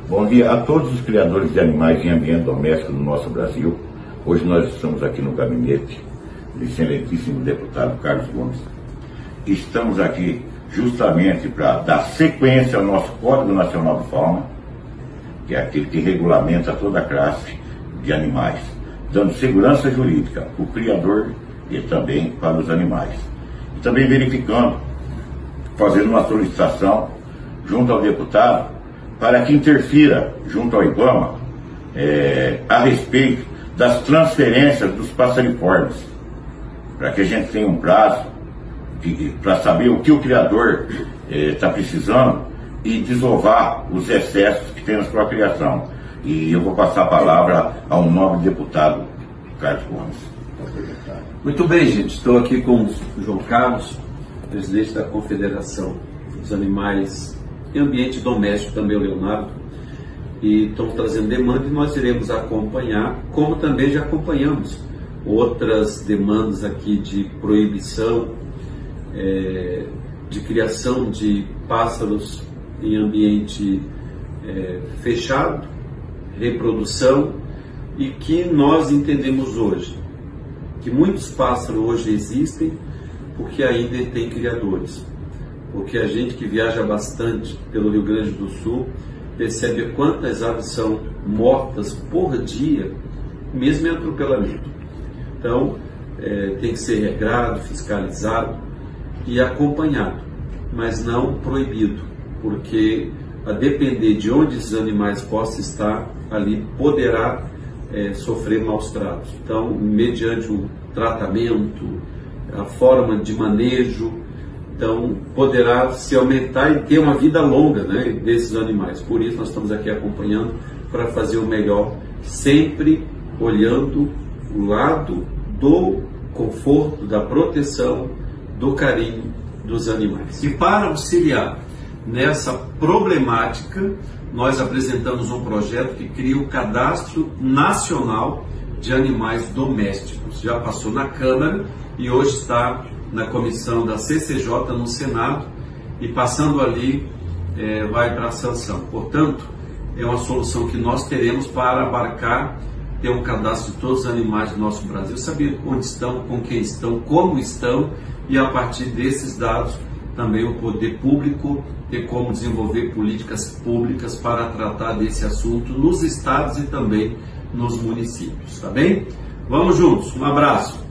Bom dia a todos os criadores de animais em ambiente doméstico no nosso Brasil. Hoje nós estamos aqui no gabinete do excelentíssimo deputado Carlos Gomes. Estamos aqui justamente para dar sequência ao nosso Código Nacional de Fauna, que é aquele que regulamenta toda a classe de animais, dando segurança jurídica para o criador e também para os animais. E também verificando, fazendo uma solicitação junto ao deputado para que interfira junto ao IBAMA a respeito das transferências dos passeriformes, para que a gente tenha um prazo para saber o que o criador está precisando e desovar os excessos que tem na sua criação. E eu vou passar a palavra ao nobre deputado Carlos Gomes. Muito bem, gente. Estou aqui com o João Carlos, presidente da Confederação dos Animais e Ambiente Doméstico, também o Leonardo, e estamos trazendo demanda e nós iremos acompanhar, como também já acompanhamos outras demandas aqui de proibição de criação de pássaros em ambiente fechado, reprodução, e que nós entendemos hoje que muitos pássaros hoje existem porque ainda tem criadores. Porque a gente que viaja bastante pelo Rio Grande do Sul percebe quantas aves são mortas por dia, mesmo em atropelamento. Então, tem que ser regrado, fiscalizado e acompanhado, mas não proibido, porque a depender de onde esses animais possam estar, ali poderá sofrer maus tratos. Então, mediante o tratamento, a forma de manejo, então poderá se aumentar e ter uma vida longa, né, desses animais. Por isso nós estamos aqui acompanhando para fazer o melhor, sempre olhando o lado do conforto, da proteção, do carinho dos animais. E para auxiliar nessa problemática, nós apresentamos um projeto que cria o Cadastro Nacional de Animais Domésticos. Já passou na Câmara e hoje está na comissão da CCJ no Senado, e passando ali vai para a sanção. Portanto, é uma solução que nós teremos para abarcar, ter um cadastro de todos os animais do nosso Brasil, saber onde estão, com quem estão, como estão, e a partir desses dados também o poder público ter como desenvolver políticas públicas para tratar desse assunto nos estados e também nos municípios, tá bem? Vamos juntos, um abraço!